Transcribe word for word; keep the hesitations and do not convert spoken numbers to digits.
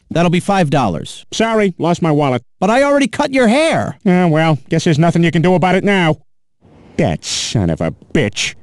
That'll be five dollars. Sorry, lost my wallet. But I already cut your hair. Ah, well, guess there's nothing you can do about it now. That son of a bitch.